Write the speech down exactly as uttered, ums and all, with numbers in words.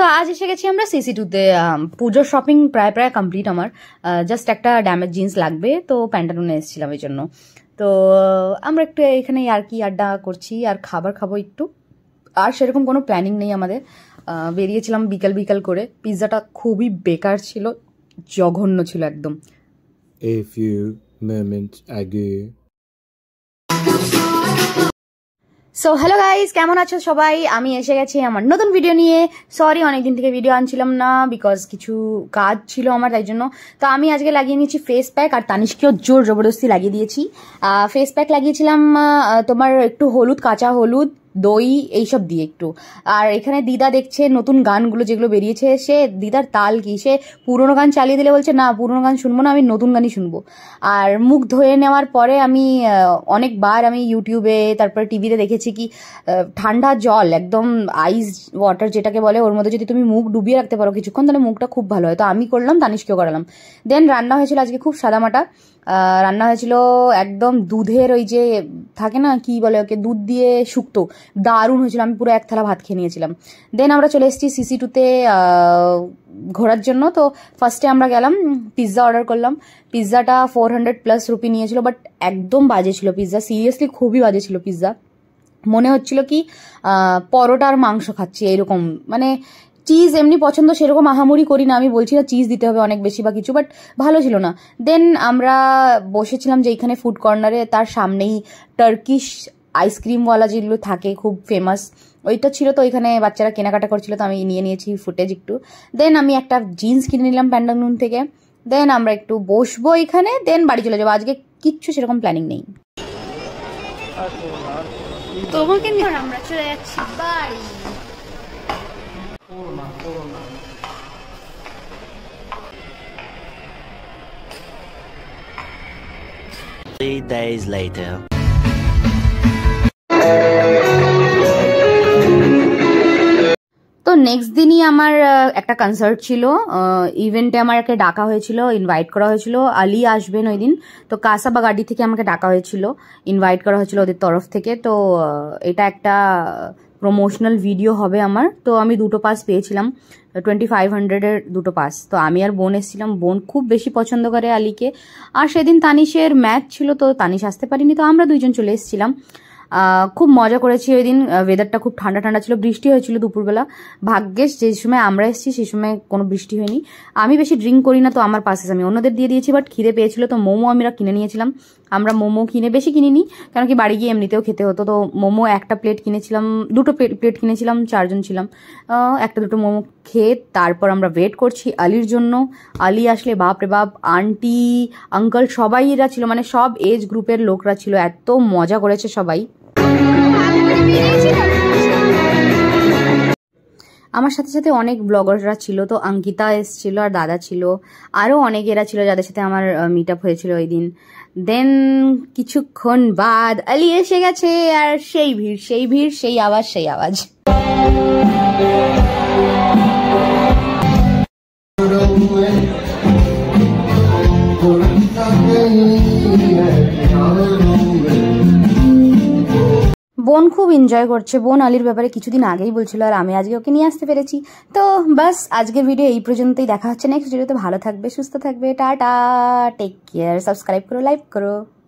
তো আজ এসে গেছি আমরা সিসি টুতে। পুজোর শপিং প্রায় প্রায় কমপ্লিট আমার, জাস্ট একটা ড্যামেজ জিন্স লাগবে, তো প্যান্টালুনে এসেছিলাম এই জন্য। তো আমরা একটু এখানে আর কি আড্ডা করছি আর খাবার খাবো একটু, আর সেরকম কোনো প্ল্যানিং নেই আমাদের। বেরিয়েছিলাম বিকাল বিকাল করে। পিৎজাটা খুবই বেকার ছিল, জঘন্য ছিল একদম। A few moments ago. So hello guys, কেমন আছো সবাই? আমি এসে গেছি আমার নতুন ভিডিও নিয়ে। সরি অনেকদিন থেকে ভিডিও আনছিলাম না, বিকজ কিছু কাজ ছিল আমার, তাই জন্য। তো আমি আজকে লাগিয়ে নিয়েছি ফেস প্যাক, আর তানিশকেও জোর জবরদস্তি লাগিয়ে দিয়েছি। ফেস প্যাক লাগিয়েছিলাম তোমার একটু হলুদ, কাঁচা হলুদ, দই এইসব দিয়ে একটু। আর এখানে দিদা দেখছে নতুন গানগুলো যেগুলো বেরিয়েছে, সে দিদার তাল কি, সে পুরোনো গান চালিয়ে দিলে বলছে না পুরোনো গান শুনবো না, আমি নতুন গানই শুনবো। আর মুখ ধুয়ে নেওয়ার পরে আমি অনেকবার আমি ইউটিউবে তারপরে টিভিতে দেখেছি কি ঠান্ডা জল একদম আইস ওয়াটার যেটাকে বলে, ওর মধ্যে যদি তুমি মুখ ডুবিয়ে রাখতে পারো কিছুক্ষণ, তাহলে মুখটা খুব ভালো হয়। তো আমি করলাম, তানিশকেও করালাম। দেন রান্না হয়েছিল আজকে খুব সাদামাটা। রান্না হয়েছিল একদম দুধের ওই যে থাকে না কি বলে ওকে, দুধ দিয়ে শুক্তো, দারুণ হয়েছিল। আমি পুরো এক থালা ভাত খেয়ে নিয়েছিলাম। দেন আমরা চলে এসেছি সিসি টুতে ঘোরার জন্য। তো ফার্স্টে আমরা গেলাম, পিৎজা অর্ডার করলাম। পিৎজাটা ফোর হান্ড্রেড প্লাস রুপি নিয়েছিল, বাট একদম বাজে ছিল পিৎজা, সিরিয়াসলি খুবই বাজে ছিল পিৎজা। মনে হচ্ছিল কি পরোটা আর মাংস খাচ্ছি এরকম, মানে চিজ এমনি পছন্দ সেরকম আহামরি করি না, আমি বলছি না চিজ দিতে হবে অনেক বেশি বা কিছু, বাট ভালো ছিল না। দেন আমরা বসেছিলাম যে এইখানে ফুড কর্নারে, তার সামনেই টার্কিশ আইসক্রিমওয়ালা যেগুলো থাকে খুব ফেমাস, ওইটা ছিল। তো ওইখানে বাচ্চারা কেনাকাটা করছিল, তো আমি নিয়ে নিয়েছি ফুটেজ একটু। দেন আমি একটা জিন্স কিনে নিলাম প্যান্টালুন থেকে। দেন আমরা একটু বসবো এখানে, দেন বাড়ি চলে যাবো। আজকে কিচ্ছু সেরকম প্ল্যানিং নেই। তোমাকে নিয়ে আমরা চলে যাচ্ছি বাড়ি। Three days later. তো নেক্সট দিনই আমার একটা কনসার্ট ছিল, ইভেন্টে আমাকে ডাকা হয়েছিল, ইনভাইট করা হয়েছিল। আলী আসবেন ওই দিন, তো কাসাবা গাড়ি থেকে আমাকে ডাকা হয়েছিল, ইনভাইট করা হয়েছিল ওদের তরফ থেকে। তো এটা একটা প্রমোশনাল ভিডিও হবে আমার। তো আমি দুটো পাস পেয়েছিলাম, টোয়েন্টি ফাইভ হান্ড্রেডের দুটো পাস। তো আমি আর বোন এসেছিলাম, বোন খুব বেশি পছন্দ করে আলীকে। আর সেদিন তানিশের ম্যাচ ছিল, তো তানিশ আসতে পারিনি, তো আমরা দুইজন চলে এসেছিলাম। খুব মজা করেছি ওই দিন। ওয়েদারটা খুব ঠান্ডা ঠান্ডা ছিল, বৃষ্টি হয়েছিল দুপুরবেলা। ভাগ্যেশ যে সময় আমরা এসেছি সেই সময় কোনো বৃষ্টি হয়নি। আমি বেশি ড্রিঙ্ক করি না, তো আমার পাশে আমি অন্যদের দিয়ে দিয়েছি, বাট খিদে পেয়েছিল, তো মোমো আমরা কিনে নিয়েছিলাম। আমরা মোমো কিনে বেশি কিনিনি, কারণ কি বাড়ি গিয়ে এমনিতেও খেতে হতো। তো মোমো একটা প্লেট কিনেছিলাম, দুটো প্লেট কিনেছিলাম, চারজন ছিলাম। একটা দুটো মোমো খেয়ে তারপর আমরা ওয়েট করছি আলীর জন্য। আলী আসলে বাপরে বাপ, আন্টি আঙ্কেল সবাই এরা ছিল, মানে সব এজ গ্রুপের লোকরা ছিল। এত মজা করেছে সবাই। আমার সাথে সাথে অনেক ব্লগাররা ছিল, তো অঙ্কিতা এসেছিল আর দাদা ছিল, আরও অনেকেরা ছিল যাদের সাথে আমার মিট আপ হয়েছিল ওই দিন। দেন কিছুক্ষণ বাদ আলী এসে গেছে, আর সেই ভিড় সেই ভিড় সেই আওয়াজ সেই আওয়াজ। বোন খুব এনজয় করছে। বোন আলীর ব্যাপারে কিছুদিন আগেই বলছিল, আর আমি আজকে ওকে নিয়ে আসতে পেরেছি। তো বাস আজকের ভিডিও এই পর্যন্তই। দেখা হচ্ছে নেক্সট ভিডিওতে। ভালো থাকবে, সুস্থ থাকবে, টাটা, টেক কেয়ার, সাবস্ক্রাইব করো, লাইক করো।